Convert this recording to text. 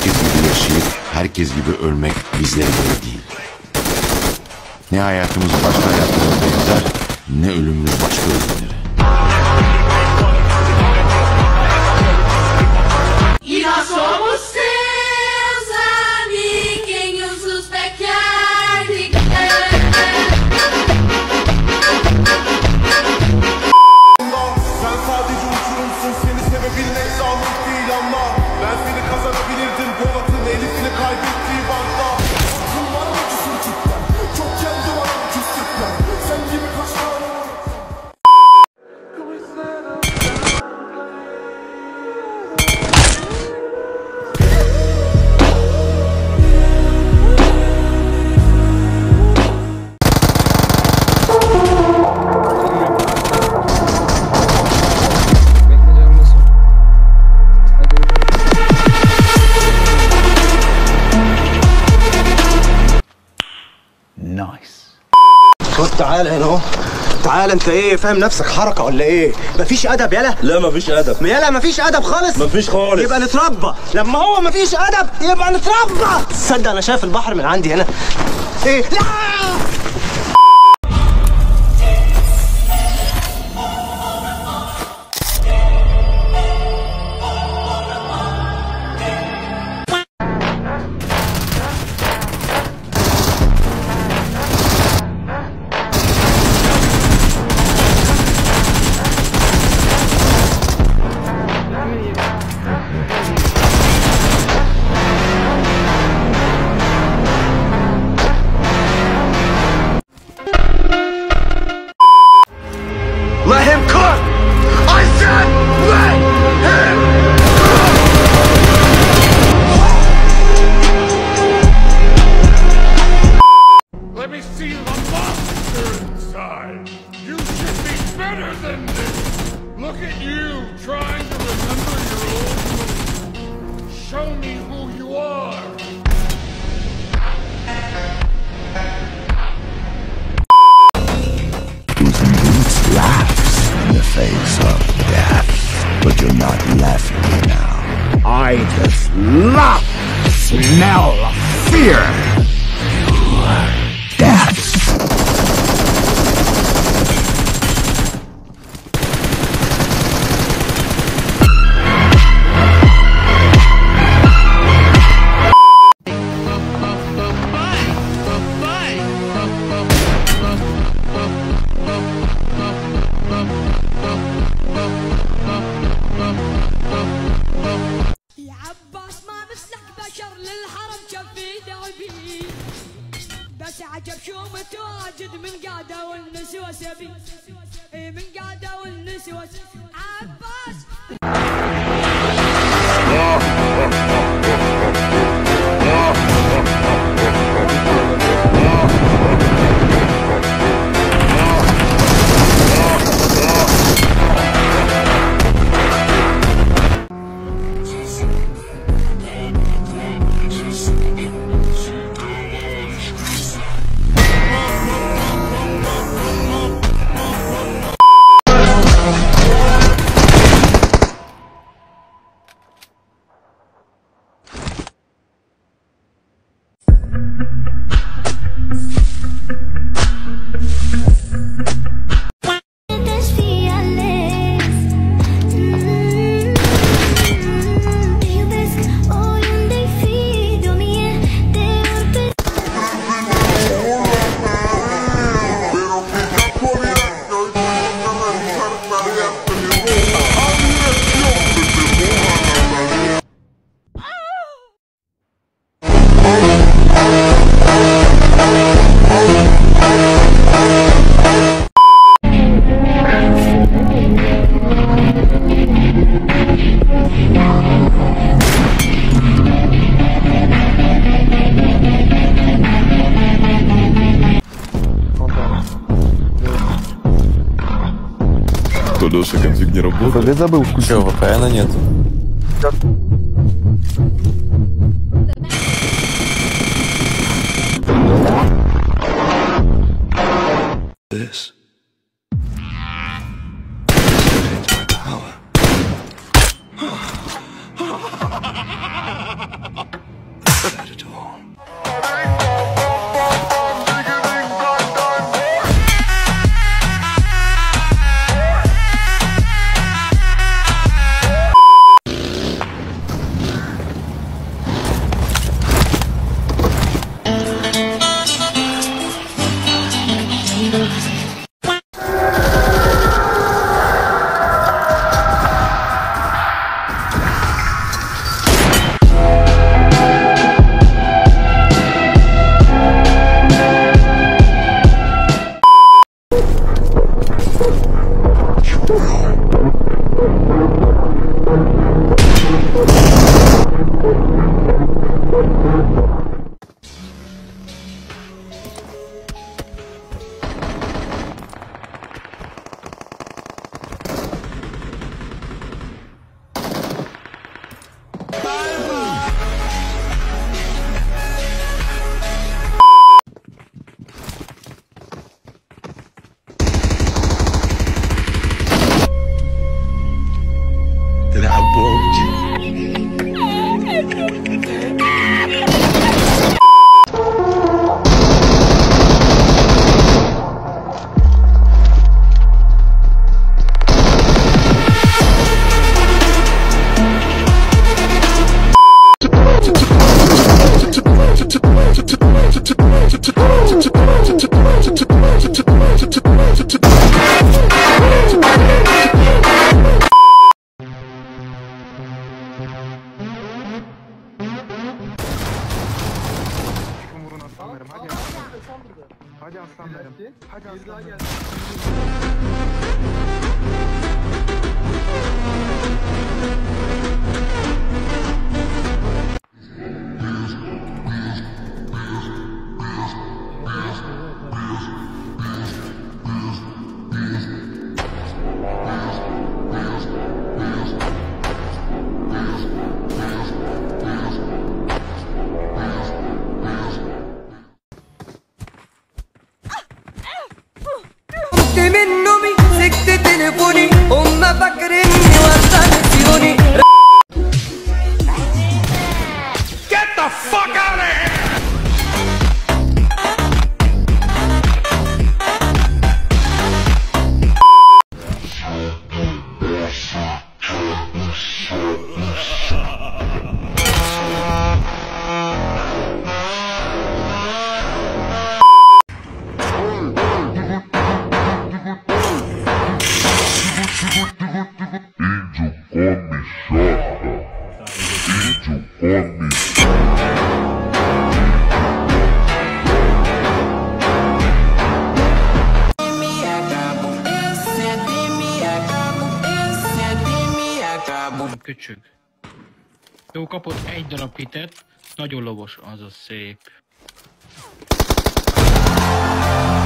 herkes gibi yaşayıp herkes gibi ölmek bizlere göre değil. Ne hayatımız başka hayatlara benzer, ne ölümümüz başka ölümlere. Y nós somos seus amiguinhos, os pequenos. Sen sadece uçurumsun, seni sevebilmek sağlık değil ama ben seni kazanabilirdim, Polat'ın Elif'ini kaybettiği banda. Bunlar mı küsür cidden, çok kendi var küslükler, sen gibi kaç tane var. خد تعالى هنا اهو. تعالى انت ايه فاهم نفسك حركه ولا ايه؟ مفيش ادب يالا. لا مفيش ادب يالا مفيش ادب خالص. مفيش خالص. يبقى نتربى. لما هو مفيش ادب يبقى نتربى. تصدق انا شايف البحر من عندي هنا. ايه؟ لا Let him cook! I said let him cook! Let me see the monster inside! You should be better than this! Look at you, trying to remember your old moves. Show me who you are! Laughs in the face of death, but you're not laughing now. I just love the smell of fear. Death. يا عباس ما مثلك بشر للحرم كفي دربي، بس عجب شو متواجد من قاده والنسوس بي، من قاده والنسوس عباس. Леша, конфиг не работает. ВП забыл включить. Че, VPN нет? This. This Hadi aslan benim. Hadi aslan benim. من نومي سكت تليفوني هم فاكريني وصلتيوني. Get the fuck out of here! Köcsög. Jó, kapott egy darab hitet, nagyon lovos, az a szép.